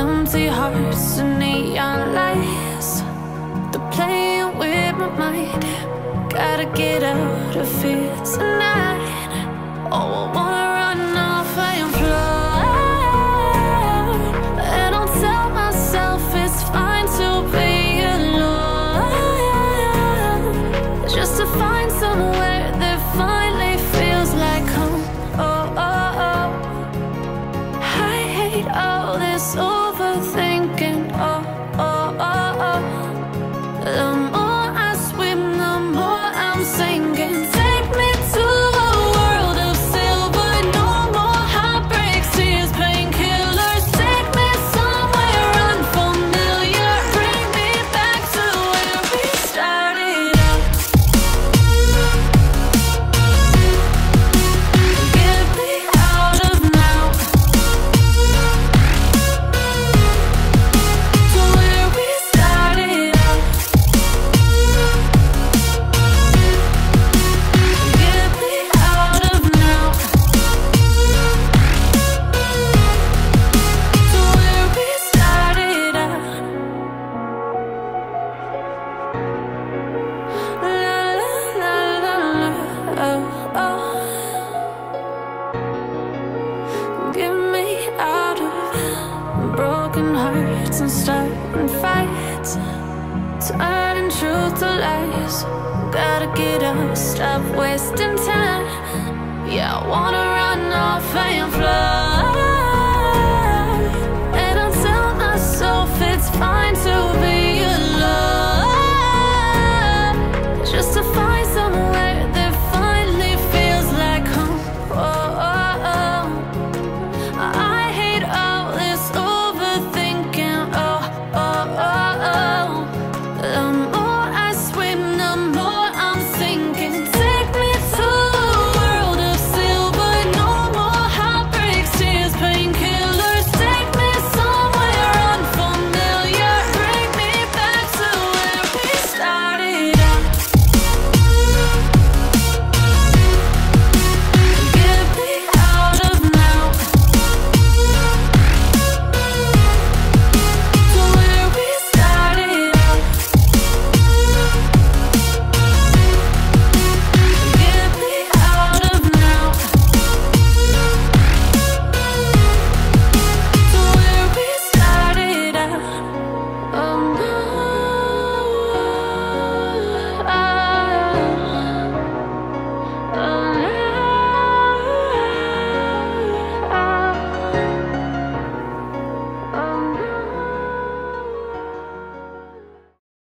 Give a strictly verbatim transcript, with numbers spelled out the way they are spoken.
empty hearts and neon lights. They're playing with my mind. Gotta get out of here tonight. Oh, I wanna run off and fly. And I'll tell myself it's fine to be alone, just to find somewhere that finally feels like home. Oh, oh, oh. I hate all this overthinking. Oh, oh, oh, oh. The more I swim, the more I'm sinking. Take me to a world of silver. No more heartbreaks, tears, painkillers. Take me somewhere unfamiliar. Bring me back to where we started out. Get me out of now, to where we started out. Get me out of now, to where we started out. La la la la la, oh, oh. Get me out of broken hearts and starting fights, turning truth to lies. Gotta get up, stop wasting time. Yeah, I wanna run off and fly.